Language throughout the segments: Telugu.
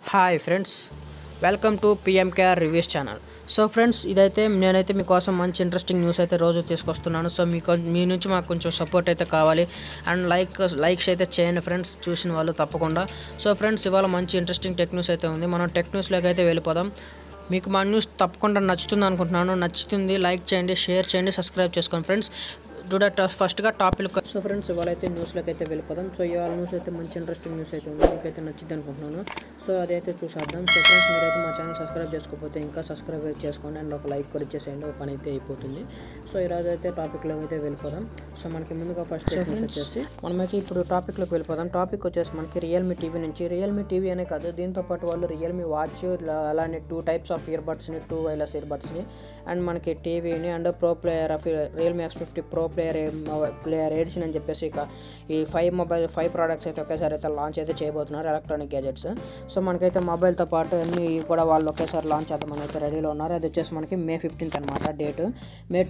Hi friends, welcome to PMKR reviews channel. So friends, నేనైతే మీకోసం మంచి ఇంట్రెస్టింగ్ న్యూస్ అయితే రోజు తీసుకొస్తున్నాను. సో మీ నుంచి మాకు కొంచెం సపోర్ట్ అయితే కావాలి అండ్ లైక్స్ అయితే చేయండి ఫ్రెండ్స్, చూసిన వాళ్ళు తప్పకుండా. సో ఫ్రెండ్స్, ఇవాళ మంచి ఇంట్రెస్టింగ్ టెక్ న్యూస్ అయితే ఉంది. మనం టెక్ న్యూస్లోకి అయితే వెళ్ళిపోదాం. మీకు మా న్యూస్ తప్పకుండా నచ్చుతుంది అనుకుంటున్నాను. నచ్చుతుంది లైక్ చేయండి, షేర్ చేయండి, సబ్స్క్రైబ్ చేసుకోండి ఫ్రెండ్స్. ఫస్ట్గా టాపిక్. సో ఫ్రెండ్స్, ఇవాళ అయితే న్యూస్లోకి అయితే వెళ్ళిపోదాం. సో ఇవాళ న్యూస్ అయితే మంచి ఇంట్రెస్టింగ్ న్యూస్ అయితే ఉంది, మీకైతే నచ్చింది అనుకుంటున్నాను. సో అదైతే చూసేద్దాం. సో ఫ్రెండ్స్, మీరైతే మా ఛానల్ సబ్స్క్రైబ్ చేసుకోకపోతే ఇంకా సబ్స్క్రైబ్ చేసుకోండి అండ్ ఒక లైక్ కూడా ఇచ్చేసేయండి, ఒక పని అయితే అయిపోతుంది. సో ఈరోజు అయితే టాపిక్లోకి అయితే వెళ్ళిపోదాం. సో మనకి ముందుగా ఫస్ట్ న్యూస్ వచ్చేసి మనమైతే ఇప్పుడు టాపిక్లోకి వెళ్ళిపోదాం. టాపిక్ వచ్చేసి మనకి రియల్మీ టీవీ నుంచి. రియల్మీ టీవీ అనే కాదు, దీంతోపాటు వాళ్ళు రియల్మీ వాచ్, అలానే 2 టైప్స్ ఆఫ్ ఇయర్బడ్స్ని, 2 వైర్లెస్ ఇయర్బడ్స్ని అండ్ మనకి టీవీని and pro player of Realme X50 pro player edition అని చెప్పేసి ఇక ఈ 5 ప్రోడక్ట్స్ అయితే ఒకేసారి అయితే లాంచ్ అయితే చేయబోతున్నారు, ఎలక్ట్రానిక్ గ్యాజెట్స్. సో మనకైతే మొబైల్తో పాటు అన్ని కూడా వాళ్ళు ఒకేసారి లాంచ్ చేద్దామని అయితే రెడీలో ఉన్నారు. అది వచ్చేసి మనకి May 15th అనమాట డేట్. May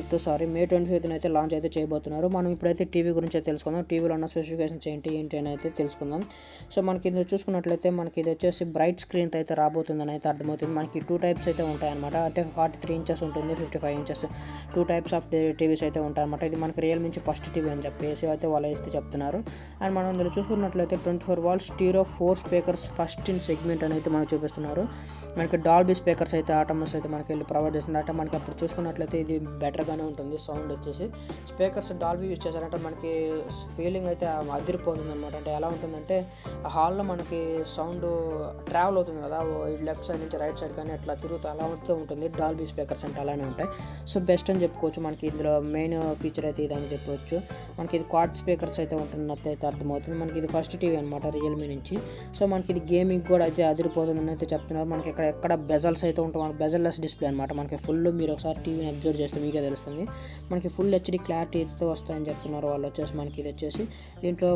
25th అయితే లాంచ్ అయితే చేయబోతున్నారు. మనం ఇప్పుడైతే టీవీ గురించి అయితే తెలుసుకుందాం. టీవీలో ఉన్న స్పెసిఫికేషన్స్ ఏంటి అని అయితే తెలుసుకుందాం. సో మనకి ఇది చూసుకున్నట్లయితే మనకి ఇది వచ్చేసి బ్రైట్ స్క్రీన్ అయితే రాబోతుందని అయితే అర్థమవుతుంది. మనకి 2 టైప్స్ అయితే ఉంటాయన్నమాట. అంటే 43 inches ఉంటుంది, 55 inches, 2 టైప్స్ ఆఫ్ టీవీస్ అయితే ఉంటాయన్నమాట. ఇది మనకి రియల్ నుంచి ఫస్ట్ టీవీ అని చెప్పేసి అయితే వాళ్ళు అయితే చెప్తున్నారు. అండ్ మనం ఇందులో చూసుకున్నట్లయితే 24 watt stereo 4 speakers first in segment అని అయితే మనకు చూపిస్తున్నారు. మనకి డాల్బీ స్పీకర్స్ అయితే ఆటోమస్ అయితే మనకి వెళ్ళి ప్రొవైడ్ చేస్తున్నారు. అంటే మనకి అప్పుడు చూసుకున్నట్లయితే ఇది బెటర్గానే ఉంటుంది. సౌండ్ వచ్చేసి స్పీకర్స్ డాల్బీ యూజ్ చేశారంటే మనకి ఫీలింగ్ అయితే అదిరిపోతుంది అనమాట. అంటే ఎలా ఉంటుందంటే హాల్లో మనకి సౌండ్ ట్రావెల్ అవుతుంది కదా, లెఫ్ట్ సైడ్ నుంచి రైట్ సైడ్ కానీ అట్లా తిరుగుతూ అలా అవుతూ ఉంటుంది. డాల్బీ స్పీకర్స్ అంటే అలానే ఉంటాయి. సో బెస్ట్ అని చెప్పుకోవచ్చు. మనకి ఇందులో మెయిన్ ఫీచర్ అయితే ఇదని చెప్పవచ్చు. మనకి ఇది క్వాడ్ స్పీకర్స్ అయితే ఉంటున్నట్టు అయితే అర్థమవుతుంది. మనకి ఇది ఫస్ట్ టీవీ అనమాట రియల్మీ నుంచి. సో మనకి ఇది గేమింగ్ కూడా అయితే అదిరిపోతుందని అయితే చెప్తున్నారు. మనకి ఎక్కడ బెజల్స్ అయితే ఉంటాయి, మనకి బెజల్లెస్ డిస్ప్లే అనమాట. మనకి ఫుల్ మీరు ఒకసారి టీవీని అబ్జర్వ్ చేస్తే మీకే తెలుస్తుంది. మనకి ఫుల్ హెచ్డి క్లారిటీ అయితే వస్తాయని చెప్తున్నారు వాళ్ళు వచ్చేసి. మనకి ఇది వచ్చేసి దీంట్లో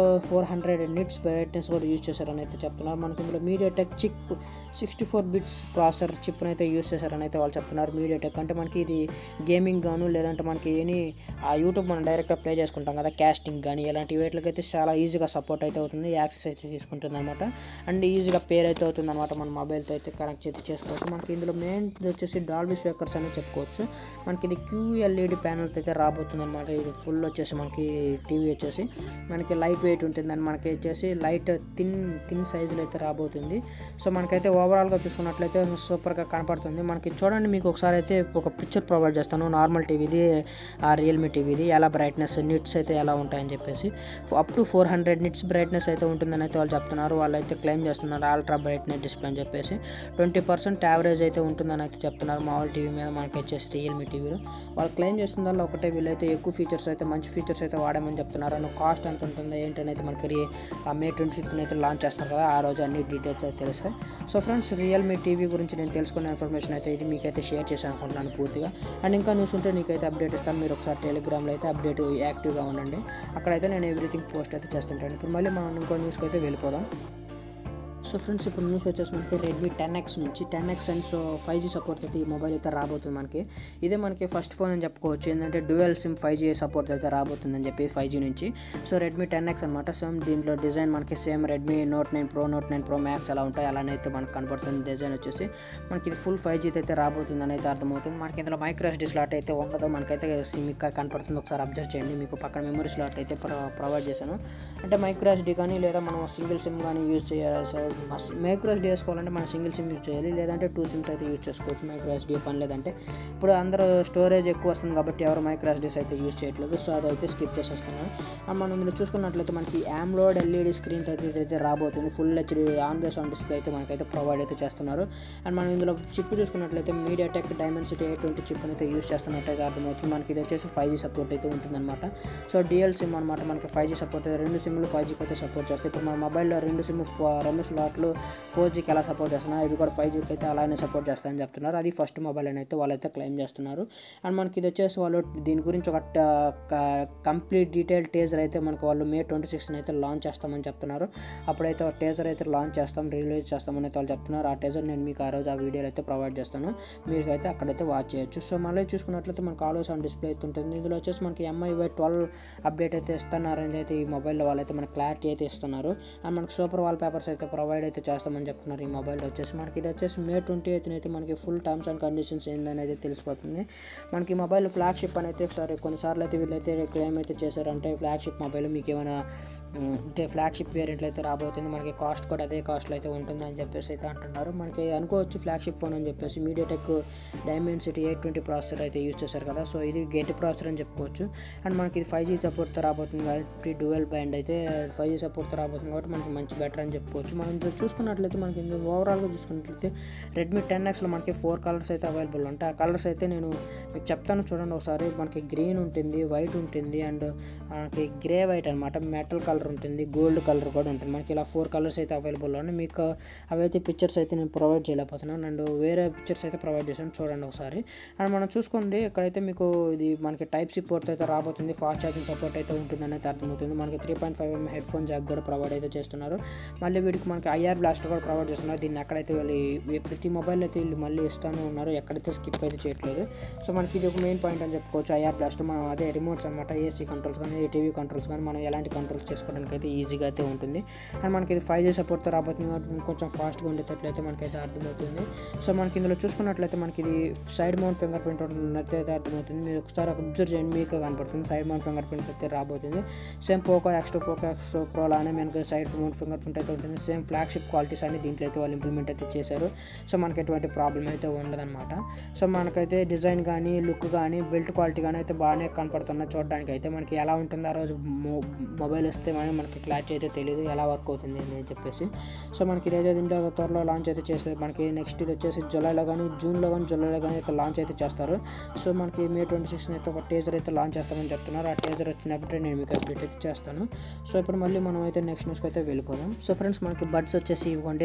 400 nits బ్రైట్నెస్ కూడా యూజ్ చేశారని అయితే చెప్తున్నారు. మనకి ఇందులో మీడియాటెక్ చిప్ 64 bits ప్రాసెసర్ చిప్ని అయితే యూజ్ చేశారని అయితే వాళ్ళు చెప్తున్నారు. మీడియాటెక్ అంటే మనకి ఇది గేమింగ్ గాను, లేదంటే మనకి ఆ యూట్యూబ్ మనం డైరెక్ట్గా ప్లే చేసుకుంటాం కదా, క్యాస్టింగ్ కానీ ఇలాంటి వీటికైతే చాలా ఈజీగా సపోర్ట్ అయితే అవుతుంది, యాక్సెస్ అయితే తీసుకుంటుంది అనమాట. అండ్ ఈజీగా పేర్ అయితే అవుతుంది అనమాట. మన మొబైల్తో అయితే కనెక్ట్ అయితే చేసుకోవచ్చు. మనకి ఇందులో మెయిన్ వచ్చేసి డాల్బీ స్పీకర్స్ అని చెప్పుకోవచ్చు. మనకి ఇది QLED ప్యానల్తో అయితే రాబోతుంది అనమాట. ఇది ఫుల్ వచ్చేసి మనకి టీవీ వచ్చేసి మనకి లైట్ వెయిట్ ఉంటుంది అండ్ మనకి వచ్చేసి లైట్ థిన్ సైజులో అయితే రాబోతుంది. సో మనకైతే ఓవరాల్గా చూసుకున్నట్లయితే సూపర్గా కనపడుతుంది. మనకి చూడండి, మీకు ఒకసారి అయితే ఒక పిక్చర్ ప్రొవైడ్ చేస్తాను. నార్మల్ టీవీది, ఆ రియల్మీ టీవీది ఎలా బ్రైట్నెస్ నిట్స్ అయితే ఎలా ఉంటాయని చెప్పేసి అప్ టు 400 nits బ్రైట్నెస్ అయితే ఉంటుందని అయితే వాళ్ళు చెప్తున్నారు. వాళ్ళు అయితే క్లెయిమ్ చేస్తున్నారు అల్ట్రా బ్రైట్నెస్ డిస్ప్లే అని చెప్పేసి. 20% యావరేజ్ అయితే ఉంటుందని అయితే చెప్తున్నారు మామూలు టీవీ మీద. మనకి వచ్చేసి రియల్మీ టీవీలో వాళ్ళు క్లెయిమ్ చేస్తున్న దానిలో ఒకటే, వీళ్ళైతే ఎక్కువ ఫీచర్స్ అయితే మంచి ఫీచర్స్ అయితే వాడామని చెప్తున్నారు. అండ్ కాస్ట్ ఎంత ఉంటుందో ఏంటని అయితే మనకి May 25th అయితే లాంచ్ చేస్తారు కదా, ఆ రోజు అన్ని డీటెయిల్స్ అయితే తెలుస్తాయి. సో ఫ్రెండ్స్, రియల్మీ టీవీ గురించి నేను తెలుసుకున్న ఇన్ఫర్మేషన్ అయితే ఇది మీకైతే షేర్ చేశాను అనుకుంటున్నాను పూర్తిగా. అండ్ ఇంకా న్యూస్ ఉంటే నీకైతే అప్డేట్ ఇస్తాను. మీరు ఒకసారి టెలిగ్రామ్లో అయితే అప్డేట్ యాక్టివ్గా ఉండండి. అక్కడైతే నేను ఎవ్రీథింగ్ పోస్ట్ అయితే చేస్తుంటాను. ఇప్పుడు మళ్ళీ మనం ఇంకో న్యూస్కి అయితే వెళ్ళిపోదాం. సో ఫ్రెండ్స్, ఇప్పుడు న్యూస్ వచ్చేసి మనకి రెడ్మీ 10X నుంచి 10X and so 5G support అయితే ఈ మొబైల్ అయితే రాబోతుంది మనకి. ఇదే మనకి ఫస్ట్ ఫోన్ అని చెప్పుకోవచ్చు. ఏంటంటే డ్యూయల్ సిమ్ 5G సపోర్ట్ అయితే రాబోతుందని చెప్పి 5G నుంచి. సో రెడ్మీ 10X అనమాట. సేమ్ దీంట్లో డిజైన్ మనకి same Redmi Note 9 Pro, Note 9 Pro Max ఎలా ఉంటాయి అలానే అయితే మనకు కనపడుతుంది. డిజైన్ వచ్చేసి మనకి ఇది ఫుల్ 5G అయితే రాబోతుందని అయితే అర్థమవుతుంది. మనకి ఇందులో మైక్రో SD స్లాట్ అయితే ఉండదు, మనకైతే సిమ్ కనపడుతుంది. ఒకసారి అబ్జర్వ్ చేయండి, మీకు పక్కన మెమరీ స్లాట్ అయితే ప్రొవైడ్ చేశాను. అంటే మైక్రో SD కానీ లేదా మనం సింగిల్ సిమ్ కానీ యూజ్ చేయాలి. మైక్రో SD వేసుకోవాలంటే మనం సింగిల్ సిమ్ యూజ్ చేయాలి, లేదంటే 2 సిమ్స్ అయితే యూజ్ చేసుకోవచ్చు. మైక్రో SD పని లేదంటే ఇప్పుడు అందరూ స్టోరేజ్ ఎక్కువ వస్తుంది కాబట్టి ఎవరు మైక్రో SDs అయితే యూజ్ చేయట్లేదు. సో అదైతే స్కిప్ చేసేస్తున్నాను. అండ్ మనం ఇందులో చూసుకున్నట్లయితే మనకి AMOLED LED స్క్రీన్ అయితే రాబోతుంది. ఫుల్ హెచ్డి ఆన్ డిస్ప్లే అయితే మనకైతే ప్రొవైడ్ అయితే చేస్తున్నారు. అండ్ మనం ఇందులో చిప్ చూసుకున్నట్లయితే మీడియాటెక్ డైమెన్సిటీ 820 చిప్ అయితే యూజ్ చేస్తున్నట్టు అయితే అర్థమవుతుంది. మనకి ఇది వచ్చేసి 5G సపోర్ట్ అయితే ఉంటుందన్నమాట. సో డ్యూయల్ సిమ్ అనమాట. మనకి 5G సపోర్ట్ అయితే 2 సిమ్లు 5Gకి అయితే సపోర్ట్ చేస్తాయి. ఇప్పుడు మన మొబైల్లో 2 స్లాట్లు 4Gకి ఎలా సపోర్ట్ చేస్తున్నారు, ఇది కూడా 5Gకి అయితే అలానే సపోర్ట్ చేస్తారని చెప్తున్నారు. అది ఫస్ట్ మొబైల్ అని అయితే వాళ్ళైతే క్లెయిమ్ చేస్తున్నారు. అండ్ మనకి ఇది వచ్చేసి వాళ్ళు దీని గురించి ఒక కంప్లీట్ డీటెయిల్ టేజర్ అయితే మనకు వాళ్ళు May 26th అయితే లాంచ్ చేస్తామని చెప్తున్నారు. అప్పుడైతే ఒక టేజర్ అయితే లాంచ్ చేస్తాం, రిలీజ్ చేస్తామని అయితే వాళ్ళు చెప్తున్నారు. ఆ టేజర్ నేను మీకు ఆ రోజు ఆ వీడియోలో అయితే ప్రొవైడ్ చేస్తాను, మీరైతే అక్కడైతే వాచ్ చేయొచ్చు. సో మళ్ళీ చూసుకున్నట్లయితే మనకు ఆల్వేస్ ఆన్ డిస్ప్లే అయితే ఉంటుంది. ఇందులో వచ్చేసి మనకి MIUI 12 అప్డేట్ అయితే ఇస్తున్నారని అయితే ఈ మొబైల్లో వాళ్ళైతే మనకి క్లారిటీ అయితే ఇస్తున్నారు. అండ్ మనకి సూపర్ వాల్ పేపర్స్ అయితే ప్రొవైడ్ ప్రొవైడ్ అయితే చేస్తామని చెప్తున్నారు ఈ మొబైల్ వచ్చేసి. మనకి ఇది వచ్చేసి May 28th అయితే మనకి ఫుల్ టర్మ్స్ అండ్ కండిషన్స్ ఏందనేది తెలిసిపోతుంది. మనకి మొబైల్ ఫ్లాగ్షిప్ అని అయితే కొన్నిసార్లు అయితే వీళ్ళైతే క్లెయిమ్ అయితే చేశారంటే ఫ్లాగ్షిప్ మొబైల్ మీకు ఏమైనా అంటే ఫ్లాగ్షిప్ వేరియంట్లు అయితే రాబోతుంది, మనకి కాస్ట్ కూడా అదే కాస్ట్లో అయితే ఉంటుంది అని చెప్పేసి అయితే అంటున్నారు. మనకి అనుకోవచ్చు ఫ్లాగ్షిప్ ఫోన్ అని చెప్పేసి మీడియాటెక్ డైమెన్సిటీ 820 ప్రాసెసర్ అయితే యూజ్ చేశారు కదా, సో ఇది గేట్ ప్రాసెసర్ అని చెప్పుకోవచ్చు. అండ్ మనకి ఇది 5G సపోర్ట్తో రాబోతుంది కాబట్టి డ్యూయల్ బ్యాండ్ అయితే 5G సపోర్ట్తో రాబోతుంది కాబట్టి మనకి మంచి బెటర్ అని చెప్పుకోవచ్చు. మనం ఇందులో చూసుకున్నట్లయితే మనకి ఇందులో ఓవరాల్గా చూసుకున్నట్లయితే Redmi 10Xలో మనకి 4 కలర్స్ అయితే అవైలబుల్ ఉంటాయి. ఆ కలర్స్ అయితే నేను మీకు చెప్తాను చూడండి ఒకసారి. మనకి గ్రీన్ ఉంటుంది, వైట్ ఉంటుంది, అండ్ మనకి గ్రే వైట్ అనమాట, మెటల్ కలర్ ఉంటుంది, గోల్డ్ కలర్ కూడా ఉంటుంది. మనకి ఇలా 4 కలర్స్ అయితే అవైలబుల్ ఉన్నాయి. మీకు అవైతే పిక్చర్స్ అయితే నేను ప్రొవైడ్ చేయలేకపోతున్నాను, అండ్ వేరే పిక్చర్స్ అయితే ప్రొవైడ్ చేశాను చూడండి ఒకసారి. అండ్ మనం చూసుకోండి ఇక్కడైతే మీకు ఇది మనకి Type-C పోర్ట్ అయితే రాబోతుంది, ఫాస్ట్ ఛార్జింగ్ సపోర్ట్ అయితే ఉంటుందని అయితే అర్థమవుతుంది. మనకి 3.5mm హెడ్ ఫోన్ జాక్ కూడా ప్రొవైడ్ అయితే చేస్తున్నారు. మళ్ళీ వీటికి మనకి IR బ్లాస్టర్ కూడా ప్రొవైడ్ చేస్తున్నారు. దీన్ని ఎక్కడైతే వీళ్ళు ప్రతి మొబైల్ అయితే వీళ్ళు మళ్ళీ ఇస్తూనే ఉన్నారు, ఎక్కడైతే స్కిప్ అయితే చేయట్లేదు. సో మనకి ఇది ఒక మెయిన్ పాయింట్ అని చెప్పుకోవచ్చు. IR బ్లాస్టర్ మనం అదే రిమోట్స్ అనమాట, AC కంట్రోల్స్ కానీ టీవీ కంట్రోల్స్ కానీ మనం ఎలాంటి కంట్రోల్స్ చేసుకోవడానికి అయితే ఈజీగా అయితే ఉంటుంది. అండ్ మనకి ఇది 5G సపోర్ట్తో రాబోతుంది కాబట్టి కొంచెం ఫాస్ట్గా ఉండేటట్లయితే మనకైతే అర్థమవుతుంది. సో మనకి ఇందులో చూసుకున్నట్లయితే మనకి ఇది సైడ్ మౌంట్ ఫింగర్ ప్రింట్ అయితే అర్థమవుతుంది. మీరు ఒకసారి అబ్జర్వ్ చేయండి, మీకు కనపడుతుంది సైడ్ మౌంట్ ఫింగర్ ప్రింట్ అయితే రాబోతుంది. సేమ్ పోకో X2 Pro లానే మనకి సైడ్ మౌంట్ ఫింగర్ ప్రింట్ అయితే ఉంటుంది. సేమ్ ఫ్లాగ్షిప్ క్వాలిటీస్ అని దీంట్లో అయితే వాళ్ళు ఇంప్లిమెంట్ అయితే చేశారు. సో మనకి ఎటువంటి ప్రాబ్లం అయితే ఉండదన్నమాట. సో మనకైతే డిజైన్ కానీ లుక్ కానీ బిల్డ్ క్వాలిటీ కానీ అయితే బాగానే కనపడుతున్నాయి చూడడానికి. అయితే మనకి ఎలా ఉంటుంది ఆ రోజు మొబైల్ వస్తే మనకి క్లారిటీ అయితే తెలియదు ఎలా వర్క్ అవుతుంది అని చెప్పేసి. సో మనకి ఇదైతే ఇండియా త్వరలో లాంచ్ అయితే చేస్తారు. మనకి నెక్స్ట్ ఇది వచ్చేసి జూలైలో కానీ జూన్లో కానీ అయితే లాంచ్ అయితే చేస్తారు. సో మనకి May 26th అయితే ఒక టీజర్ అయితే లాంచ్ చేస్తామని చెప్తున్నారు. ఆ టీజర్ వచ్చినప్పుడే నేను మీకు అప్డేట్ అయితే చేస్తాను. సో ఇప్పుడు మళ్ళీ మనం అయితే నెక్స్ట్ న్యూస్కి అయితే వెళ్ళిపోదాం. సో ఫ్రెండ్స్ మనకి బడ్స్ వచ్చేసి ఇవ్వండి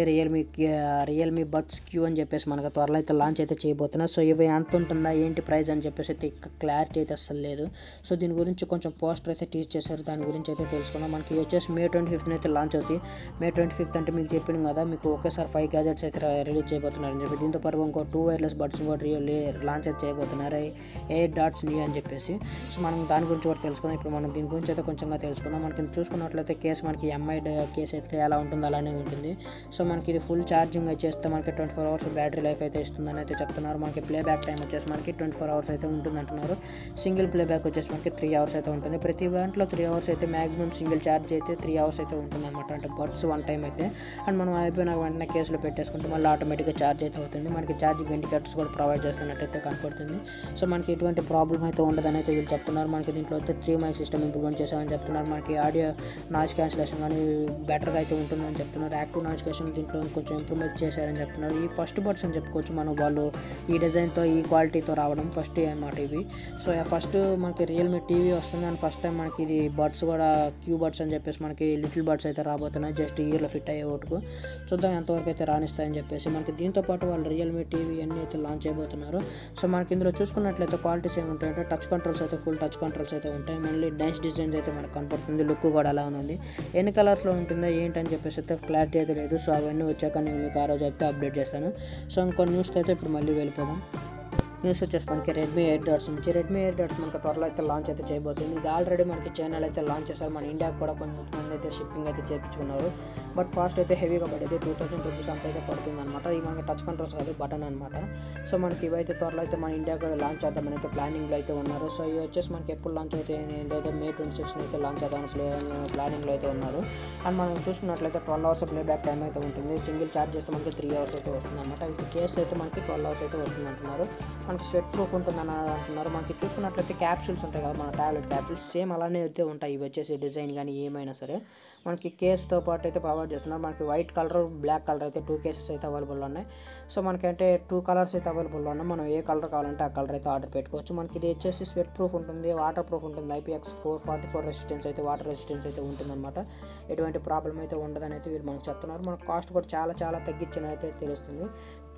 రియల్మీ బడ్స్ Q అని చెప్పేసి మనకి త్వరలో అయితే లాంచ్ అయితే చేయబోతున్నారు. సో ఇవి ఎంత ఉంటుందా ఏంటి ప్రైస్ అని చెప్పేసి అయితే క్లారిటీ అయితే అసలు లేదు. సో దీని గురించి కొంచెం పోస్టర్ అయితే టీచ్ చేశారు, దాని గురించి అయితే తెలుసుకున్నాం. మనకి వచ్చేసి May 25th అయితే లాంచ్ అవుతాయి. May 25th అంటే మీకు చెప్పాను కదా, మీకు ఒకేసారి 5 గ్యాజెట్స్ అయితే రిలీజ్ చేయబోతున్నారని చెప్పి. దీంతో పాటు ఇంకో 2 వైర్లెస్ బడ్స్ కూడా లాంచ్ అయితే చేయబోతున్నారు, AirDots-Neo అని చెప్పేసి. సో మనం దాని గురించి కూడా తెలుసుకుందాం. ఇప్పుడు మనం దీని గురించి అయితే కొంచెంగా తెలుసుకుందాం. మనకి చూసుకున్నట్లయితే కేసు మనకి MI కేసు అయితే ఎలా ఉంటుందో అలానే ఉంటుంది. సో మనకి ఇది ఫుల్ ఛార్జింగ్ వచ్చేస్తే మనకి 24 hours బ్యాటరీ లైఫ్ అయితే ఇస్తుందని అయితే చెప్తున్నారు. మనకి ప్లేబ్యాక్ టైం వచ్చేసి మనకి 24 hours అయితే ఉంటుంది అంటున్నారు. సింగిల్ ప్లేబ్యాక్ వచ్చేసి మనకి 3 hours అయితే ఉంటుంది. ప్రతి దాంట్లో 3 hours అయితే మ్యాక్సిమం సింగిల్ ఛార్జ్ అయితే 3 hours అయితే ఉంటుంది అనమాట, అంటే బడ్స్ వన్ టైం అయితే. అండ్ మనం అయిపోయిన వెంటనే కేసులో పెట్టేసుకుంటే మళ్ళీ ఆటోమేటిక్గా ఛార్జ్ అయితే అవుతుంది. మనకి ఛార్జింగ్ ఇండికేటర్స్ కూడా ప్రొవైడ్ చేస్తున్నట్టయితే కనపడుతుంది. సో మనకి ఎటువంటి ప్రాబ్లం అయితే ఉండదని అయితే వీళ్ళు చెప్తున్నారు. మనకి దీంట్లో అయితే 3 mic సిస్టమ్ ఇంప్రూవ్మెంట్ చేసామని చెప్తున్నారు. మనకి ఆడియో నాయిస్ క్యాన్సిలేషన్ కానీ బెటర్గా అయితే ఉంటుందని చెప్తున్నారు. యాక్టివ్ నాయిస్ క్యాన్సిలేషన్ దీంట్లో కొంచెం ఇంప్రూవ్మెంట్ చేశారని చెప్తున్నారు. ఈ ఫస్ట్ బడ్స్ అని చెప్పుకోవచ్చు మనం, వాళ్ళు ఈ డిజైన్తో ఈ క్వాలిటీతో రావడం ఫస్ట్ అనమాట ఇవి. సో ఫస్ట్ మనకి రియల్మీ టీవీ వస్తుంది, అండ్ ఫస్ట్ టైం మనకి ఇది బడ్స్ కూడా Q బడ్స్ అని చెప్పేసి మనకి లిటిల్ బడ్స్ అయితే రాబోతున్నాయి, జస్ట్ ఇయర్లో ఫిట్ అయ్యే ఓటుకు. చూద్దాం ఎంతవరకు అయితే రాణిస్తాయని చెప్పేసి. మనకి దీంతో పాటు వాళ్ళు రియల్మీ టీవీ అన్నీ అయితే లాంచ్ చేయబోతున్నారు. సో మనకి ఇందులో చూసుకున్నట్లయితే క్వాలిటీస్ ఏముంటాయంటే టచ్ కంట్రోల్స్ అయితే ఫుల్ టచ్ కంట్రోల్స్ అయితే ఉంటాయి. మళ్ళీ నైస్ డిజైన్స్ అయితే మనకు కనపడుతుంది, లుక్ కూడా అలా ఉంది. ఎన్ని కలర్స్లో ఉంటుందో ఏంటని చెప్పేసి అయితే క్లారిటీ అయితే లేదు. సో అవన్నీ వచ్చాక నేను మీకు ఆ రోజు అయితే అప్డేట్ చేస్తాను. సో ఇంకో న్యూస్కి అయితే ఇప్పుడు మళ్ళీ వెళ్ళిపోదాం. న్యూస్ వచ్చేసి మనకి Redmi AirDots నుంచి. Redmi AirDots మనకి త్వరలో అయితే లాంచ్ అయితే చేయబోతుంది. ఇది ఆల్రెడీ మనకి చైనాలో అయితే లాంచ్ చేశారు, మన ఇండియాకి కూడా కొంతమంది అయితే షిప్పింగ్ అయితే చేయించుకున్నారు. బట్ కాస్ట్ అయితే హెవీగా పడేది, 2000 రూపీస్ అంత అయితే పడుతుంది అనమాట. ఇది మనకి టచ్ కంట్రోల్స్ కాదు, బటన్ అనమాట. సో మనకి ఇవైతే త్వరలో అయితే మన ఇండియాకి లాంచ్ చేద్దామని అయితే ప్లానింగ్లో అయితే ఉన్నారు. సో ఇవి వచ్చేసి మనకి ఎప్పుడు లాంచ్ అయితే ఏంటైతే May 26th అయితే లాంచ్ చేద్దామని ప్లానింగ్లో అయితే ఉన్నారు. అండ్ మనం చూసుకున్నట్లయితే 12 hours ప్లేబ్యాక్ టైం అయితే ఉంటుంది. సింగిల్ ఛార్జ్ చేస్తే మనకి 3 hours అయితే వస్తుంది అనమాట. ఇది కేసు అయితే మనకి 12 hours అయితే వస్తుంది అంటున్నారు. మనకి స్వెట్ ప్రూఫ్ ఉంటుందని అంటున్నారు. మనకి చూసుకున్నట్లయితే క్యాప్సూల్స్ ఉంటాయి కదా, మన టాబ్లెట్ క్యాప్సూల్స్ సేమ్ అలానే అయితే ఉంటాయి. ఇవి వచ్చేసి డిజైన్ కానీ ఏమైనా సరే మనకి కేసుతో పాటు అయితే ప్రొవైడ్ చేస్తున్నారు. మనకి వైట్ కలర్ బ్లాక్ కలర్ అయితే 2 cases అయితే అవైలబుల్ ఉన్నాయి. సో మనకంటే 2 colors అయితే అవైలబుల్ ఉన్నాయి. మనం ఏ కలర్ కావాలంటే ఆ కలర్ అయితే ఆర్డర్ పెట్టుకోవచ్చు. మనకి ఇది వచ్చేసి స్వెట్ ప్రూఫ్ ఉంటుంది, వాటర్ ప్రూఫ్ ఉంటుంది, IPX444 రెసిస్టెన్స్ అయితే వాటర్ రెసిస్టెన్స్ అయితే ఉంటుందన్నమాట. ఎటువంటి ప్రాబ్లం అయితే ఉండదని అయితే వీళ్ళు మనకు చెప్తున్నారు. మనకు కాస్ట్ కూడా చాలా తగ్గించిన అయితే తెలుస్తుంది.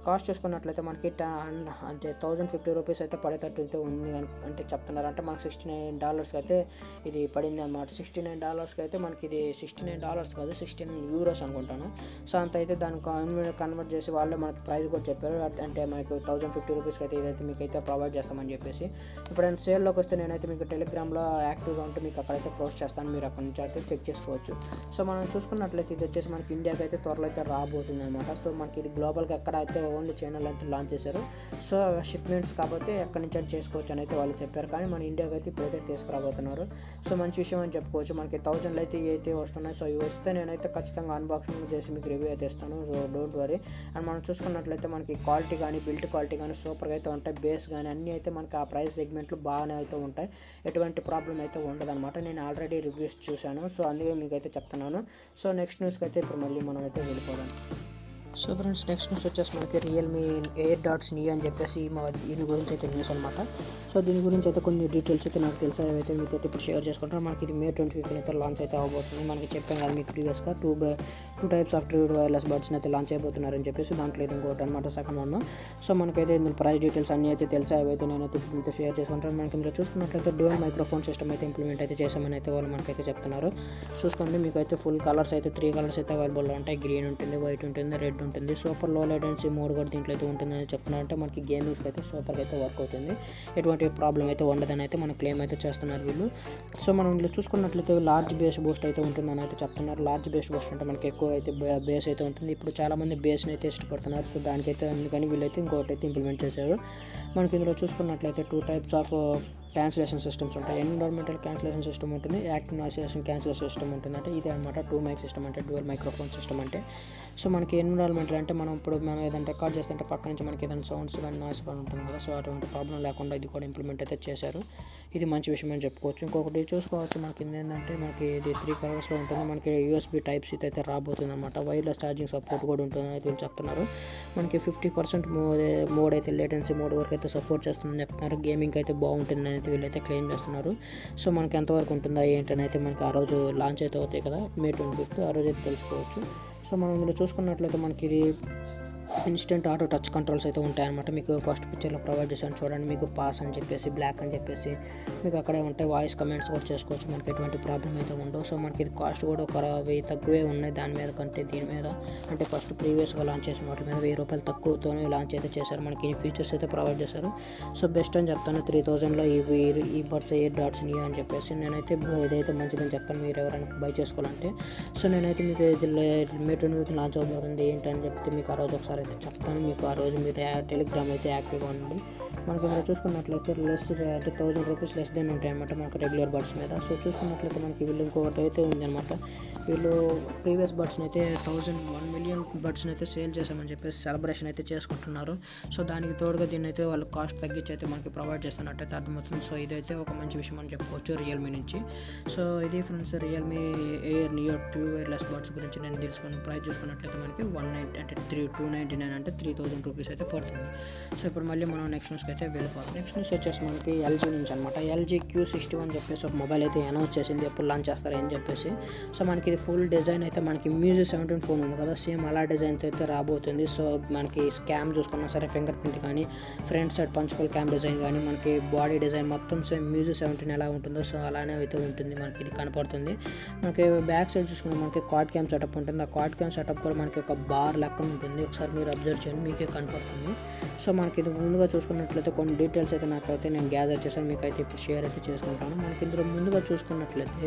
కాస్ట్ చూసుకున్నట్లయితే మనకి అంటే 1050 రూపీస్ అయితే పడేటట్టు అయితే ఉంది అంటే చెప్తున్నారు. అంటే మనకి $69 అయితే ఇది పడింది అనమాట. $69 అయితే మనకి ఇది $69 కాదు, 16 యూరోస్ అనుకుంటాను. సో అంత అయితే దాన్ని కన్వర్ట్ చేసి వాళ్ళే మనకి ప్రైస్ కూడా చెప్పారు. అంటే మనకి 1050 రూపీస్కి అయితే ఇదైతే మీకు అయితే ప్రొవైడ్ చేస్తామని చెప్పేసి. ఎప్పుడైనా సేల్లోకి వస్తే నేనైతే మీకు టెలిగ్రామ్లో యాక్టివ్గా ఉంటే మీకు అక్కడైతే పోస్ట్ చేస్తాను, మీరు అక్కడ నుంచి అయితే చెక్ చేసుకోవచ్చు. సో మనం చూసుకున్నట్లయితే ఇది వచ్చేసి మనకి ఇండియాకి అయితే త్వరలో అయితే రాబోతుంది అనమాట. సో మనకి ఇది గ్లోబల్గా ఎక్కడ అయితే ఓన్లీ చైనాలో అయితే లాంచ్ చేశారు. సో షిప్మెంట్స్ కాకపోతే ఎక్కడి నుంచి అని చేసుకోవచ్చు అని అయితే వాళ్ళు చెప్పారు. కానీ మన ఇండియాకి అయితే ఇప్పుడైతే తీసుకురాబోతున్నారు. సో మంచి విషయం అని చెప్పుకోవచ్చు. మనకి 1000 అయితే ఇవి వస్తున్నాయి. సో ఇవి వస్తే నేనైతే ఖచ్చితంగా అన్బాక్సింగ్ చేసి మీకు రివ్యూ అయితే ఇస్తాను. So don't worry. అండ్ మనం చూసుకున్నట్లయితే మనకి క్వాలిటీ కానీ బిల్ట్ క్వాలిటీ కానీ సూపర్గా అయితే ఉంటాయి. బేస్ కానీ అన్నీ అయితే మనకి ఆ ప్రైస్ సెగ్మెంట్లు బాగానే అయితే ఉంటాయి. ఎటువంటి ప్రాబ్లం అయితే ఉండదు అనమాట. నేను ఆల్రెడీ రివ్యూస్ చూశాను. సో అందుకే మీకు అయితే చెప్తున్నాను. సో నెక్స్ట్ న్యూస్కి అయితే ఇప్పుడు మళ్ళీ మనం అయితే వెళ్ళిపోదాం. సో ఫ్రెండ్స్, నెక్స్ట్ న్యూస్ వచ్చేసి మనకి రియల్మీ ఎయిర్ డాట్స్ నీ అని చెప్పేసి దీని గురించి అయితే న్యూస్ అనమాట. సో దీని గురించి అయితే కొన్ని డీటెయిల్స్ అయితే నాకు తెలిసి అయితే మీతో ఇప్పుడు షేర్ చేసుకుంటారు. మనకి ఇది May 25 అయితే లాంచ్ అయితే అవబోతుంది. మనకి చెప్పాను కదా మీకు ప్రీవియస్గా two types of true wireless బడ్స్ని అయితే లాంచ్ అయిపోతున్నారని చెప్పేసి. దాంట్లో ఇది ఇంకోటి అనమాట, సెకండ్ వన్. సో మనకైతే ఇందులో ప్రైస్ డీటెయిల్స్ అన్నీ అయితే తెలిసి అవైతే నేనైతే మీతో షేర్ చేసుకుంటాను. మనకి ఇందులో చూసుకున్నట్లయితే డ్యూయల్ మైక్రోఫోన్ సిస్టమ్ అయితే ఇంప్లిమెంట్ అయితే చేసామని అయితే వాళ్ళు మనకైతే చెప్తున్నారు. చూసుకోండి, మీకు అయితే ఫుల్ కలర్స్ అయితే 3 కలర్స్ అయితే అవైలబుల్లో ఉంటాయి. గ్రీన్ ఉంటుంది, వైట్ ఉంటుంది, రెడ్ ఉంటుంది. సూపర్ లో లేటెన్సీ మోడ్ కూడా దీంట్లో అయితే ఉంటుందని చెప్తున్నారంటే మనకి గేమింగ్స్కి అయితే సూపర్గా అయితే వర్క్ అవుతుంది. ఎటువంటి ప్రాబ్లం అయితే ఉండదని అయితే మన క్లెయిమ్ అయితే చేస్తున్నారు వీళ్ళు. సో మనం ఇందులో చూసుకున్నట్లయితే లార్జ్ బేస్ బూస్ట్ అయితే ఉంటుందని అయితే చెప్తున్నారు. లార్జ్ బేస్ బూస్ట్ అంటే మనకి ఎక్కువ అయితే బేస్ అయితే ఉంటుంది. ఇప్పుడు చాలామంది బేస్ని అయితే ఇష్టపడుతున్నారు. సో దానికైతే అందుకని వీళ్ళైతే ఇంకోటి అయితే ఇంప్లిమెంట్ చేశారు. మనకి ఇందులో చూసుకున్నట్లయితే 2 టైప్స్ ఆఫ్ క్యాన్సిలేషన్ సిస్టమ్స్ ఉంటాయి. ఎన్విరాన్మెంటల్ క్యాన్సిలేషన్ సిస్టమ్ ఉంటుంది, యాక్టివ్ నాయిస్ క్యాన్సిలేషన్ సిస్టమ్ ఉంటుంది. అంటే ఇదే అనమాట 2 మైక్ సిస్టమ్ అంటే డ్యూయల్ మైక్రోఫోన్ సిస్టమ్ అంటే. సో మనకి ఎన్విరాన్మెంటల్ అంటే మనం ఏదైనా రికార్డ్ చేస్తుంటే పక్క నుంచి మనకి ఏదైనా సౌండ్స్ కానీ నాయిస్ కానీ ఉంటుంది కదా. సో అటువంటి ప్రాబ్లం లేకుండా ఇది కూడా ఇంప్లిమెంట్ అయితే చేశారు. ఇది మంచి విషయం అని చెప్పుకోవచ్చు. ఇంకొకటి చూసుకోవచ్చు, మనకి ఏంటంటే మనకి ఇది 3 కలర్స్లో ఉంటుంది. మనకి USB టైప్ సి అయితే రాబోతుంది అనమాట. వైర్లెస్ ఛార్జింగ్ సపోర్ట్ కూడా ఉంటుందని అయితే వీళ్ళు చెప్తున్నారు. మనకి 50% మోడ్ అయితే లేటెన్సీ మోడ్ వరకు అయితే సపోర్ట్ చేస్తుందని చెప్తున్నారు. గేమింగ్ అయితే బాగుంటుందని అయితే వీళ్ళైతే క్లెయిమ్ చేస్తున్నారు. సో మనకి ఎంతవరకు ఉంటుందా ఏంటని అయితే మనకి ఆ రోజు లాంచ్ అయితే అవుతాయి కదా, May 25 ఆ రోజు అయితే తెలుసుకోవచ్చు. సో మనం ఇందులో చూసుకున్నట్లయితే మనకి ఇది ఇన్స్టెంట్ ఆటో టచ్ కంట్రోల్స్ అయితే ఉంటాయన్నమాట. మీకు ఫస్ట్ పిక్చర్లో ప్రొవైడ్ చేశాను చూడండి. మీకు పాస్ అని చెప్పేసి, బ్లాక్ అని చెప్పేసి మీకు అక్కడే ఉంటాయి. వాయిస్ కమెంట్స్ కూడా చేసుకోవచ్చు. మనకి ఎటువంటి ప్రాబ్లం అయితే ఉండవు. సో మనకి ఇది కాస్ట్ కూడా ఒక 1000 తక్కువే ఉన్నాయి దాని మీద కంటే దీని మీద. అంటే ఫస్ట్ ప్రీవియస్గా లాంచ్ చేసిన వాటి మీద ₹1000 తక్కువతోనే లాంచ్ అయితే చేశారు. మనకి ఈ ఫీచర్స్ అయితే ప్రొవైడ్ చేశారు. సో బెస్ట్ అని చెప్తాను. 3000లో ఈ బడ్స్ ఎయిర్ డాట్స్ నీ అని చెప్పేసి నేనైతే ఇదైతే మంచిదని చెప్తాను మీరు ఎవరైనా బై చేసుకోవాలంటే. సో నేనైతే మీకు ఇది May 25 లాంచ్ అవబోతుంది ఏంటని చెప్తే మీకు ఆ రోజు ఒకసారి అయితే చెప్తాను. మీకు ఆ రోజు మీరు టెలిగ్రామ్ అయితే యాక్టివ్గా ఉండండి. మనకి ఇక్కడ చూసుకున్నట్లయితే లెస్ అంటే ₹1000 లెస్ దెన్ ఉంటాయి అన్నమాట మనకు రెగ్యులర్ బడ్స్ మీద. సో చూసుకున్నట్లయితే మనకి వీళ్ళు ఇంకొకటి అయితే ఉందన్నమాట. వీళ్ళు ప్రీవియస్ బడ్స్ని అయితే 1 మిలియన్ బడ్స్ని అయితే సేల్ చేసామని చెప్పేసి సెలబ్రేషన్ అయితే చేసుకుంటున్నారు. సో దానికి తోడుగా దీన్ని అయితే వాళ్ళు కాస్ట్ తగ్గించి అయితే మనకి ప్రొవైడ్ చేస్తున్నట్టయితే అర్థమవుతుంది. సో ఇదైతే ఒక మంచి విషయం అని చెప్పుకోవచ్చు రియల్మీ నుంచి. సో ఇది friends Realme Air Neo 2 wireless buds గురించి నేను తెలుసుకుని ప్రైస్ చూసుకున్నట్లయితే మనకి 190 అంటే 299 అంటే ₹3000 అయితే పడుతుంది. సో ఇప్పుడు మళ్ళీ మనం నెక్స్ట్ న్యూస్కి అయితే వెళ్ళిపోతాం. నెక్స్ట్ న్యూస్ వచ్చేసి మనకి ఎల్జీ నుంచి అనమాట. ఎల్జీ Q61 చెప్పేసి ఒక మొబైల్ అయితే అనౌన్స్ చేసింది, ఎప్పుడు లాంచ్ చేస్తారు అని చెప్పేసి. సో మనకి ఇది ఫుల్ డిజైన్ అయితే మనకి Muse 17 ఫోన్ ఉంది కదా, సేమ్ అలా డిజైన్తో అయితే రాబోతుంది. సో మనకి క్యామ్ చూసుకున్నా సరే ఫింగర్ ప్రింట్ కానీ, front side punch hole cam design కానీ, మనకి బాడీ డిజైన్ మొత్తం సేమ్ Muse 17 ఎలా ఉంటుందో సో అలానే అయితే ఉంటుంది. మనకి ఇది కనపడుతుంది. మనకి బ్యాక్ సైడ్ చూసుకున్నా మనకి క్వాడ్ క్యామ్ సెటప్ ఉంటుంది. ఆ క్వాడ్ క్యామ్ సెటప్ కూడా మనకి ఒక బార్ లెక్క ఉంటుంది. ఒకసారి మీరు అబ్జర్వ్ చేయండి, మీకే కనపడుతుంది. సో మనకి ఇది ముందుగా చూసుకున్నట్లయితే కొన్ని డీటెయిల్స్ అయితే నాకైతే నేను గ్యాదర్ చేశాను, మీకు అయితే ఇప్పుడు షేర్ అయితే చేసుకుంటాను. మనకి ఇందులో ముందుగా చూసుకున్నట్లయితే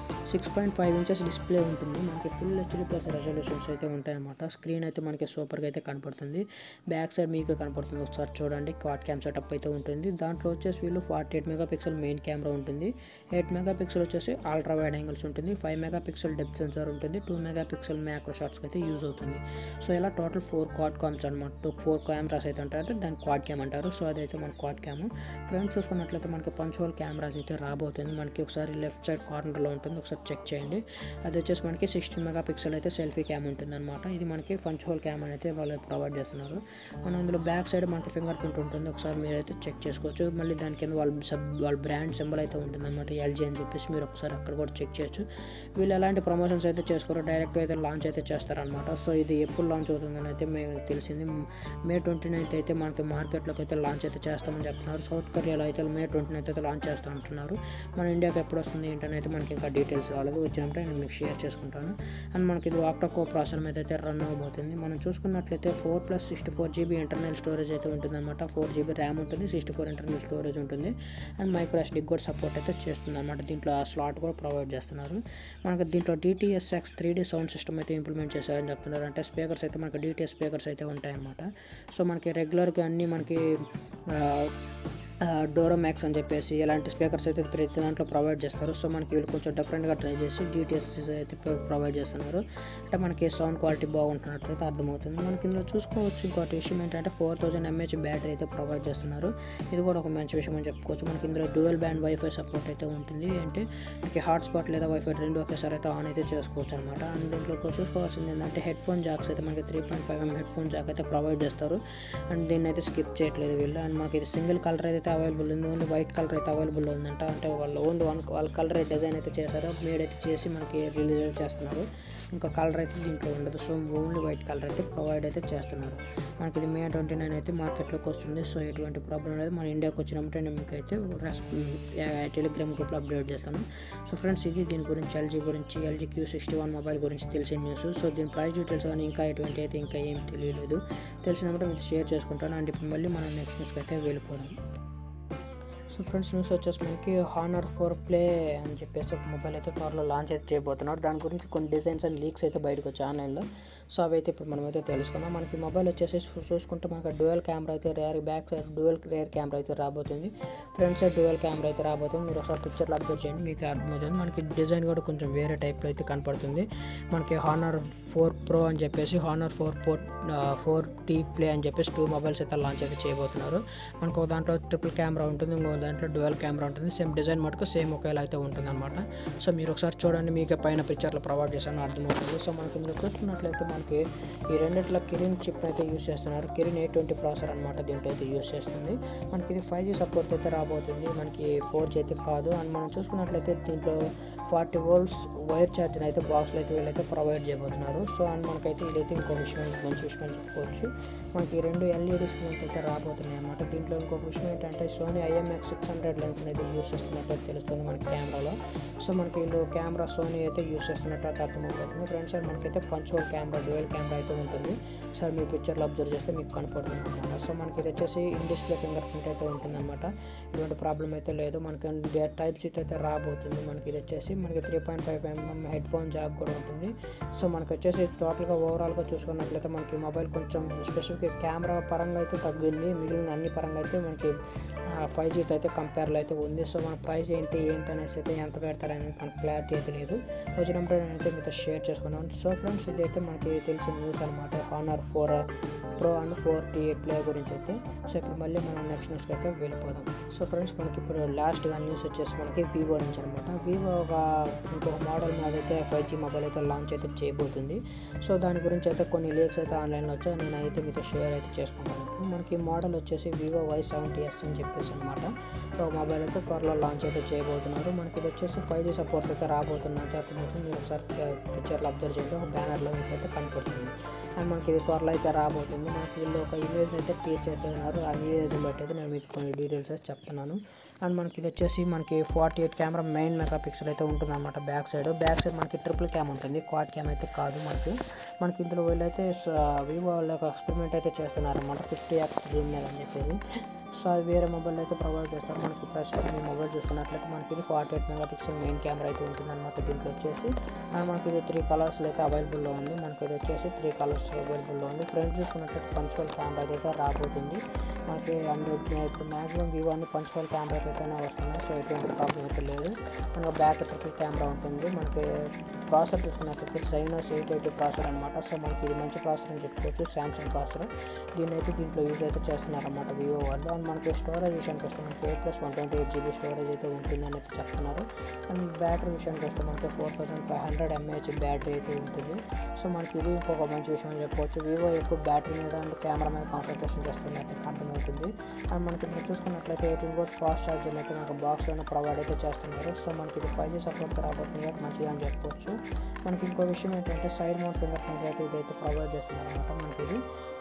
6.5 ఇంచెస్ డిస్ప్లే ఉంటుంది. మనకి ఫుల్ HD+ రెజల్యూషన్స్ అయితే ఉంటాయన్నమాట. స్క్రీన్ అయితే మనకి సూపర్గా అయితే కనపడుతుంది. బ్యాక్ సైడ్ మీకు కనపడుతుంది, ఒకసారి చూడండి. క్వాడ్ క్యామ్ సెటప్ అయితే ఉంటుంది. దాంట్లో వచ్చేసి వీళ్ళు 48 మెగాపిక్సెల్ మెయిన్ కెమెరా ఉంటుంది. 8 మెగాపిక్సెల్ వచ్చేసి అల్ట్రా వైడ్ యాంగిల్స్ ఉంటుంది. 5 మెగాపిక్సెల్ డెప్త్ సెన్సార్ ఉంటుంది. 2 మెగాపిక్సెల్ మ్యాక్రో షాట్స్కి అయితే యూజ్ అవుతుంది. సో ఇలా టోటల్ 4 క్వాడ్ క్యామ్స్ అనమాట. 4 కెమెరాస్ అయితే ఉంటారు, దాన్ని క్వాడ్ క్యామ్ అంటారు. సో అదైతే మన క్వాడ్ క్యామ్. ఫ్రంట్ చూసుకున్నట్లయితే మనకి పంచ్ హోల్ కెమెరాస్ అయితే రాబోతుంది. మనకి ఒకసారి లెఫ్ట్ సైడ్ కార్నర్లో ఉంటుంది, ఒకసారి చెక్ చేయండి. అది వచ్చేసి మనకి 16 మెగాపిక్సెల్ అయితే సెల్ఫీ క్యామ్ ఉంటుంది అనమాట. ఇది మనకి పంచ్ హోల్ క్యామ్ అయితే వాళ్ళు ప్రొవైడ్ చేస్తున్నారు. మనం ఇందులో బ్యాక్ సైడ్ మనకి ఫింగర్ ప్రింట్ ఉంటుంది, ఒకసారి మీరు అయితే చెక్ చేసుకోవచ్చు. మళ్ళీ దాని కింద వాళ్ళ బ్రాండ్ సింబల్ అయితే ఉంటుంది అనమాట, ఎల్జీ అని చెప్పేసి. మీరు ఒకసారి అక్కడ కూడా చెక్ చేయొచ్చు. వీళ్ళు ఎలాంటి ప్రమోషన్స్ అయితే చేసుకోరు, డైరెక్ట్ అయితే లాంచ్ అయితే చేస్తారనమాట. సో ఇది ఎప్పుడు లాంచ్ అవుతుందని అయితే May తెలిసింది. మే 29 అయితే మనకి మార్కెట్లోకి అయితే లాంచ్ అయితే చేస్తామని చెప్తున్నారు. సౌత్ కొరియాలో అయితే మే 29 అయితే లాంచ్ చేస్తామంటున్నారు. మన ఇండియాకి ఎప్పుడు వస్తుంది ఏంటని అయితే మనకి ఇంకా డీటెయిల్స్ రాలేదు. వచ్చినప్పుడు నేను మీకు షేర్ చేసుకుంటాను. అండ్ మనకి ఇది ఆక్టాకోర్ ప్రాసెసర్ మీద అయితే రన్ అవ్వబోతుంది. మనం చూసుకున్నట్లయితే 4+64 GB ఇంటర్నల్ స్టోరేజ్ అయితే ఉంటుంది అనమాట. 4 GB ర్యామ్ ఉంటుంది, 64 ఇంటర్నల్ స్టోరేజ్ ఉంటుంది. అండ్ మైక్రో SD కూడా సపోర్ట్ అయితే చేస్తుంది అనమాట. దీంట్లో స్లాట్ కూడా ప్రొవైడ్ చేస్తున్నారు. మనకి దీంట్లో DTS:X 3D సౌండ్ సిస్టమ్ అయితే ఇంప్లిమెంట్ చేశారని చెప్తున్నారు. అంటే స్పీకర్స్ అయితే మనకి DTS స్పీకర్స్ అయితే ఉంటాయన్నమాట. సో మనకి రెగ్యులర్గా అన్నీ మనకి డోరోమాక్స్ అని చెప్పేసి ఇలాంటి స్పీకర్స్ అయితే ప్రతి దాంట్లో ప్రొవైడ్ చేస్తారు. సో మనకి వీళ్ళు కొంచెం డిఫరెంట్గా ట్రై చేసి DTS అయితే ప్రొవైడ్ చేస్తున్నారు. అంటే మనకి సౌండ్ క్వాలిటీ బాగుంటున్నట్లయితే అర్థమవుతుంది. మనకి ఇందులో చూసుకోవచ్చు. ఇంకోటి విషయం ఏంటంటే 4000 mAh బ్యాటరీ అయితే ప్రొవైడ్ చేస్తున్నారు. ఇది కూడా ఒక మంచి విషయం అని చెప్పుకోవచ్చు. మనకి ఇందులో డ్యూయల్ బ్యాండ్ వైఫై సపోర్ట్ అయితే ఉంటుంది. అంటే మనకి హాట్స్పాట్ లేదా వైఫై రెండు ఒకేసారి అయితే ఆన్ అయితే చేసుకోవచ్చు అనమాట. అండ్ దీంట్లో చూసుకోవాల్సింది ఏంటంటే హెడ్ ఫోన్ జాక్స్ అయితే మనకి 3.5mm హెడ్ ఫోన్ జాక్ అయితే ప్రొవైడ్ చేస్తారు. అండ్ దీన్ని అయితే స్కిప్ చేయట్లేదు వీళ్ళు. అండ్ మనకి ఇది సింగిల్ కలర్ అయితే అవైలబుల్ ఉంది. ఓన్లీ వైట్ కలర్ అయితే అవైలబుల్ ఉందంట. అంటే వాళ్ళు ఓన్లీ వాళ్ళ కలర్ డిజైన్ అయితే చేశారు, మేడ్ అయితే చేసి మనకి రిలీజ్ చేస్తున్నారు. ఇంకా కలర్ అయితే దీంట్లో ఉండదు. సో ఓన్లీ వైట్ కలర్ అయితే ప్రొవైడ్ అయితే చేస్తున్నారు. మనకి ఇది మే 29 అయితే మార్కెట్లోకి వస్తుంది. సో ఎటువంటి ప్రాబ్లం లేదు. మన ఇండియాకి వచ్చినప్పుడు నేను మీకు అయితే టెలిగ్రామ్ గ్రూప్లో అప్డేట్ చేస్తాను. సో ఫ్రెండ్స్, ఇది దీని గురించి LG Q61 మొబైల్ గురించి తెలిసిన న్యూస్. సో దీని ప్రైస్ డీటెయిల్స్ కానీ ఇంకా ఎటువంటి అయితే ఇంకా ఏం తెలియలేదు. తెలిసినప్పుడు మీకు షేర్ చేసుకుంటాను. అండ్ ఇప్పుడు మళ్ళీ మనం నెక్స్ట్ న్యూస్కి అయితే వెళ్ళిపోదాం. సో ఫ్రెండ్స్, న్యూస్ వచ్చేసి మనకి Honor 4 Play అని చెప్పేసి ఒక మొబైల్ అయితే త్వరలో లాంచ్ అయితే చేయబోతున్నారు. దాని గురించి కొన్ని డిజైన్స్ అండ్ లీక్స్ అయితే బయటకు వచ్చాయి ఆన్లైన్లో. సో అవి అయితే ఇప్పుడు మనం అయితే తెలుసుకుందాం. మనకి మొబైల్ వచ్చేసి చూసుకుంటే మనకి డ్యూయల్ కెమెరా అయితే back side dual rear camera అయితే రాబోతుంది. ఫ్రంట్ సైడ్ డ్యూయల్ కెమెరా అయితే రాబోతుంది. మీరు ఒకసారి పిక్చర్లో అబ్జర్వ్ చేయండి, మీకు అర్థమవుతుంది. మనకి డిజైన్ కూడా కొంచెం వేరే టైప్లో అయితే కనపడుతుంది. మనకి Honor 4 Pro అని చెప్పేసి Honor 4T Play అని చెప్పేసి 2 మొబైల్స్ అయితే లాంచ్ అయితే చేయబోతున్నారు. మనకు ఒక దాంట్లో ట్రిపుల్ కెమెరా ఉంటుంది, ఇంకో దాంట్లో డ్యూయల్ కెమెరా ఉంటుంది. సేమ్ డిజైన్ మటుకు సేమ్ ఒకేలా అయితే ఉంటుంది అనమాట. సో మీరు ఒకసారి చూడండి, మీకు పైన పిక్చర్లో ప్రొవైడ్ చేశాను, అర్థమవుతుంది. సో మనకి ఇందులో చూసుకున్నట్లయితే మనకి ఈ రెండిట్లో కిరిన్ చిప్ అయితే యూస్ చేస్తున్నారు. కిరిన్ 820 ప్రాసెసర్ అనమాట దీంట్లో అయితే యూస్ చేస్తుంది. మనకి ఇది 5G సపోర్ట్ అయితే రాబోతుంది, మనకి 4G అయితే కాదు. అండ్ మనం చూసుకున్నట్లయితే దీంట్లో 40 volts వైర్ ఛార్జర్ అయితే బాక్స్లో అయితే వీళ్ళైతే ప్రొవైడ్ చేయబోతున్నారు. సో అండ్ మనకైతే ఇదైతే ఇంకో విషయం, మంచి విషయం అని చెప్పుకోవచ్చు. మనకి 2 LED స్క్రీన్స్ అయితే రాబోతున్నాయి అనమాట. దీంట్లో ఇంకొక విషయం ఏంటంటే సోనీ IMX600 లెన్స్ అయితే యూస్ చేస్తున్నట్టు తెలుస్తుంది మనకి కెమెరాలో. సో మనకి వీళ్ళు కెమెరా సోనీ అయితే యూస్ చేస్తున్నట్టు అయితే అర్థమవుతుంది. ఫ్రంట్ సైడ్ మనకైతే పంచువల్ కెమెరా డ్యూయల్ కెమెరా అయితే ఉంటుంది. సార్ మీ పిక్చర్లో అబ్జర్వ్ చేస్తే మీకు కనపడుతుంది అనమాట. సో మనకి ఇది వచ్చేసి ఇన్ డిస్ప్లే ఫింగర్ ప్రింట్ అయితే ఉంటుంది అనమాట. ఎటువంటి ప్రాబ్లం అయితే లేదు. మనకి టైప్ సీట్ అయితే రాబోతుంది. మనకి ఇది వచ్చేసి మనకి 3.5mm హెడ్ ఫోన్ జాక్ కూడా ఉంటుంది. సో మనకి వచ్చేసి టోటల్గా ఓవరాల్గా చూసుకున్నట్లయితే మనకి మొబైల్ కొంచెం స్పెసిఫిక్ కెమెరా పరంగా అయితే తగ్గింది, మిగిలిన అన్ని పరంగా అయితే మనకి 5Gతో అయితే కంపేర్లో అయితే ఉంది. సో మన ప్రైస్ ఏంటి అనేసి అయితే ఎంత పెడతారనేది మనకు క్లారిటీ అయితే లేదు. వచ్చినప్పుడు నేనైతే మీతో షేర్ చేసుకున్నాను. సో ఫ్రెండ్స్, ఇదైతే మనకి తెలిసిన న్యూస్ అనమాట, Honor 4 Pro and 4T Play గురించి అయితే. సో ఇప్పుడు మళ్ళీ మనం నెక్స్ట్ న్యూస్కి అయితే వెళ్ళిపోదాం. సో ఫ్రెండ్స్, మనకి ఇప్పుడు లాస్ట్గా న్యూస్ వచ్చేసి మనకి వివో నుంచి అనమాట. వివో ఇంకొక మోడల్ మీద అయితే 5G మొబైల్ అయితే లాంచ్ అయితే చేయబోతుంది. సో దాని గురించి అయితే కొన్ని లీక్స్ అయితే ఆన్లైన్లో వచ్చాయి, నేను అయితే మీతో షేర్ అయితే చేసుకుంటాను. మనకి మోడల్ వచ్చేసి వివో Y70s అని చెప్పేసి అనమాట. సో మొబైల్ అయితే త్వరలో లాంచ్ అయితే చేయబోతున్నారు. మనకి ఇది వచ్చేసి 5G సపోర్ట్ అయితే రాబోతున్నట్టు అర్థమవుతుంది. మీరు ఒకసారి పిక్చర్లో అబ్జర్వ్ చేయండి, ఒక బ్యానర్లో మీకు అయితే కనపడుతుంది. అండ్ మనకి ఇది త్వరలో అయితే రాబోతుంది. మనకి వీళ్ళు ఒక ఇమేజ్ అయితే టీస్ చేస్తున్నారు. ఆ ఇమేజ్ని బట్టి అయితే నేను మీకు కొన్ని డీటెయిల్స్ అయితే చెప్తున్నాను. అండ్ మనకి ఇది వచ్చేసి మనకి 48 కెమెరా మెయిన్ మెగాపిక్సెల్ అయితే ఉంటుంది అనమాట. బ్యాక్ సైడ్ మనకి ట్రిపుల్ క్యామ్ ఉంటుంది, క్వాడ్ క్యామ్ అయితే కాదు. మనకి ఇందులో వీళ్ళైతే వివో వాళ్ళ ఒక ఎక్స్పెరిమెంట్ అయితే చేస్తున్నారు అనమాట, 50x జూమ్ మీద అని చెప్పేసి. సో అది వేరే మొబైల్ అయితే ప్రొవైడ్ చేస్తారు. మనకి ప్రస్తుతం ఈ మొబైల్ చూసుకున్నట్లయితే మనకి ఇది 48 మెగాపిక్సెల్ మెయిన్ కెమెరా అయితే ఉంటుంది అనమాట. దీంట్లో వచ్చేసి మనకి ఇది 3 కలర్స్లో అయితే అవైలబుల్లో ఉంది. మనకి ఇది వచ్చేసి 3 కలర్స్ అవైలబుల్లో ఉంది. ఫ్రంట్ చూసుకున్నట్లయితే పంచువల్ కెమెరా అయితే రాబోతుంది మనకి. అండ్ ఇప్పుడు మ్యాక్సిమం వివో అన్ని పంచువల్ కెమెరా అయితేనే వస్తున్నాయి. సో ఎటువంటి ప్రాబ్లం అయితే లేదు. మనకు బ్యాక్ ట్రిపుల్ కెమెరా ఉంటుంది. మనకి ప్రాసెసర్ చూసుకున్నట్లయితే Exynos 880 ప్రాసెసర్ అనమాట. సో మనకి ఇది మంచి ప్రాసెసర్ అని చెప్పుకోవచ్చు, శాంసంగ్ ప్రాసెసర్. దీన్ని అయితే దీంట్లో యూజ్ అయితే చేస్తున్నారన్నమాట వివో వాళ్ళు. అండ్ మనకి స్టోరేజ్ విషయానికి వస్తే మనకి 8+128 GB స్టోరేజ్ అయితే ఉంటుందని అయితే చెప్తున్నారు. అండ్ బ్యాటరీ విషయానికి వస్తే మనకి 4500 mAh బ్యాటరీ అయితే ఉంటుంది. సో మనకి ఇది ఇంకొక మంచి విషయం అని చెప్పవచ్చు. వివో ఎక్కువ బ్యాటరీ మీద అండ్ కెమెరా మీద కాన్సన్ట్రేషన్ చేస్తుంది అయితే అర్థమవుతుంది. అండ్ మనకి మీరు చూసుకున్నట్లయితే 18 volts ఫాస్ట్ ఛార్జర్ అయితే మనకు బాక్స్లోనే ప్రొవైడ్ అయితే చేస్తున్నారు. సో మనకి ఇది 5G సపోర్ట్ రాబోతుంది, మంచిగా అని చెప్పుకోవచ్చు. మనకి ఇంకో విషయం ఏంటంటే సైడ్ మౌంట్ ఫింగర్ ప్రింట్ అయితే ఇదైతే ప్రొవైడ్ చేస్తున్నారు అనమాట. మనకి ఇది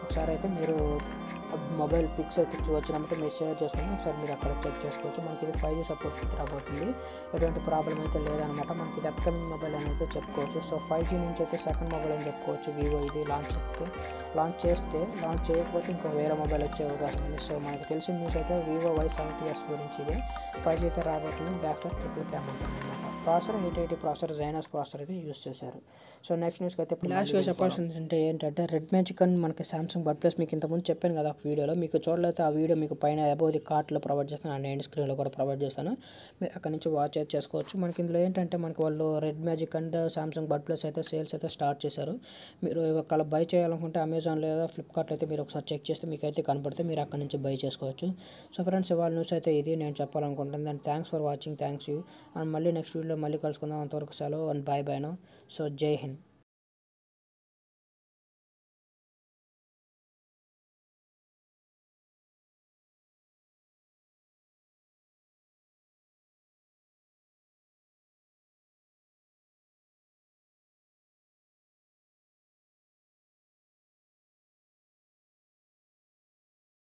ఒకసారి అయితే మీరు మొబైల్ పిక్స్ అయితే వచ్చినప్పుడు మీరు షేర్ చేసుకుని ఒకసారి మీరు అక్కడ చెక్ చేసుకోవచ్చు. మనకి ఇది 5G సపోర్ట్ అయితే రాబోతుంది. ఎటువంటి ప్రాబ్లం అయితే లేదనమాట. మనకి ఇది అప్కమింగ్ మొబైల్ అని అయితే చెప్పుకోవచ్చు. సో 5G నుంచి అయితే సెకండ్ మొబైల్ అని చెప్పుకోవచ్చు. వివో ఇది లాంచ్ చేయకపోతే ఇంకో వేరే మొబైల్ వచ్చే అవకాశం ఉంది. సో మనకు తెలిసిన న్యూస్ అయితే వివో Y70s గురించి ఇది 5G అయితే రాబోతుంది. బ్యాక్ సైడ్ ట్రిపుల్ క్యామ్ అనమాట. ప్రాసెసర్ 880 ప్రాసెసర్ జైనస్ ప్రాసెసర్ అయితే యూస్ చేశారు. సో నెక్స్ట్ న్యూస్కి అయితే లాస్ట్గా చెప్పాల్సింది ఏంటంటే రెడ్ మ్యాజిక్ అని మనకి సామ్సంగ్ బడ్ ప్లస్ మీకు ఇంతకుముందు చెప్పాను కదా ఒక వీడియోలో. మీకు చూడలేకపోతే ఆ వీడియో మీకు పైన అబౌవ్ ది కార్ట్లో ప్రొవైడ్ చేస్తాను అండ్ ఎండ్ స్క్రీన్లో కూడా ప్రొవైడ్ చేస్తాను. మీరు అక్కడ నుంచి వాచ్ అయితే చేసుకోవచ్చు. మనకి ఇందులో ఏంటంటే మనకి వాళ్ళు red magic and Samsung bud plus అయితే సేల్స్ అయితే స్టార్ట్ చేశారు. మీరు ఒకవేళ బై చేయాలనుకుంటే అమెజాన్ లేదా ఫ్లిప్కార్ట్లో అయితే మీరు ఒకసారి చెక్ చేస్తే మీకు అయితే కనపడితే మీరు అక్కడ నుంచి బై చేసుకోవచ్చు. సో ఫ్రెండ్స్ ఇవాళ న్యూస్ అయితే ఇది నేను చెప్పాలనుకుంటున్నాను. And thanks for watching. Thanks you. And మళ్ళీ నెక్స్ట్ వీడియోలో మళ్ళీ కలుసుకుందాం. అంతవరకు సెలవు అండ్ బాయ్ నో. సో జై హింద్.